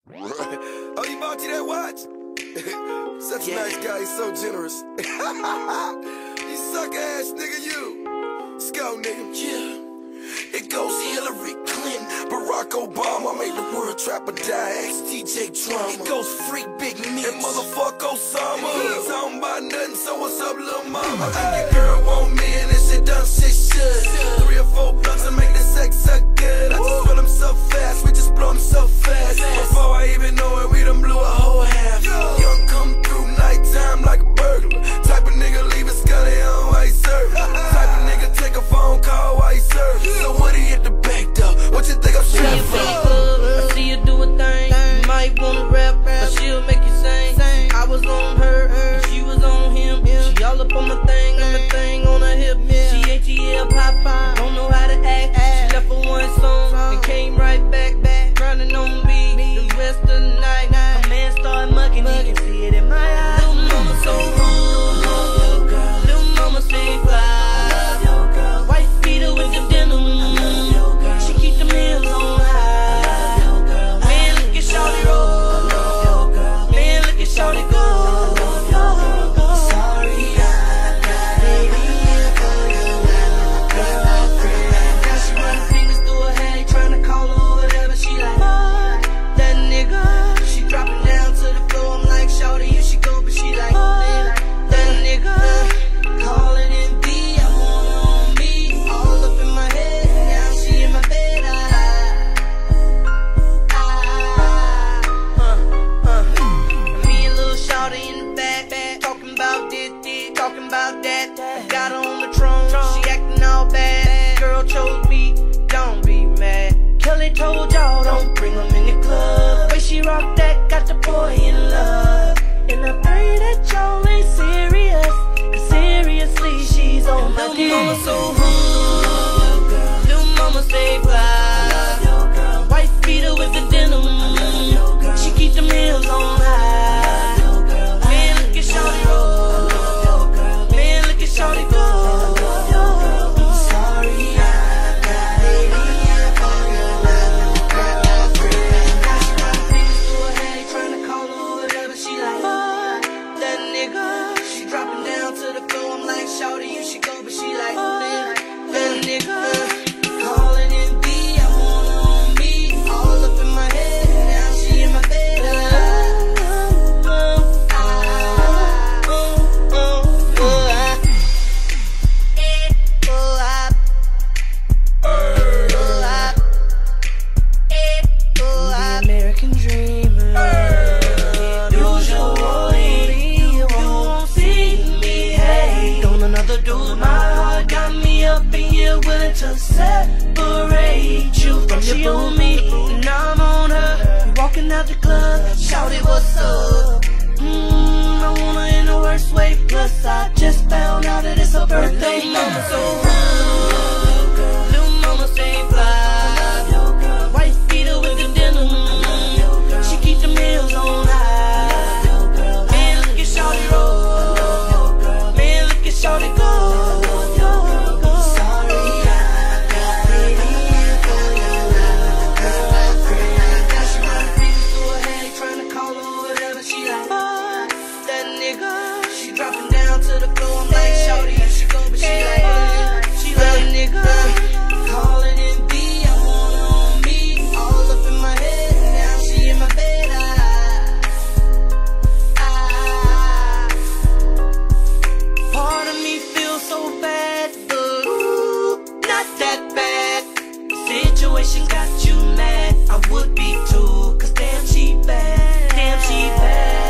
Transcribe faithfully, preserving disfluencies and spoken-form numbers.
Oh, you bought you that watch? Such a yeah. nice guy, he's so generous. You suck ass nigga, you. Let's go, nigga. Yeah. It goes Hillary Clinton, Barack Obama, made the world trap or die, X T J Drama. It goes Freak Big Meech and motherfuck Osama. He ain't talking about nothing, so what's up, little mama? I think your girl want me and this shit done shit should. Three or four blunts and make the sex so good. I just blow them so fast, we just blow them so fast. Before I even know it, we done blew a whole half. Young come through nighttime like a burglar. Type of nigga leave a scutty on while he serving. Type of nigga take a phone call while he serving. So what he hit the bank though? What you think I'm shooting for? I see you do a thing. You might wanna rap, but she'll make you sing. I was on her, and she was on him. She all up on my thing, on my thing on her hip. She A T L Popeye, don't know how to act. She left for one song and came right back, back, running on me. The rest of the night, a man started mugging me. You can see it in my eyes. Little mama so rude, little mama stay fly. White feeder with the denim. She keep them heels on high. Man, look at shawty roll. Man, look at shawty go. Talking about that, I got her on the throne, she acting all bad. Girl chose me, don't be mad. Kelly told y'all don't bring them in the club. Way she rocked that, got the boy in love. And I pray that y'all ain't serious, cause seriously she's on my dick. Little mama so rude, little mama stay fly. White feeder with the denim, she keep them heels on high. Man, look at shawty roll. Shawty go. I'm sorry, I got it in for your love. Now she run things through her head, trying to call her whatever she like. Fuck that nigga. She dropping down to the floor. I'm like, shawty, you should go, but she like, fuck that nigga. Calling in B, I want her on me. All up in my head, now she in my bed. To separate you from she your on me, and I'm on her. We walking out the club, shouted what's up. Mmm, I want her in the worst way. Plus I just found out that it's her birthday. Little mama so rude, little mama stay fly. White feeder with the denim, she keep them heels on high. Man, look at shawty roll. Man, look at shawty go. Situation got you mad, I would be too, cause damn she bad, damn she bad.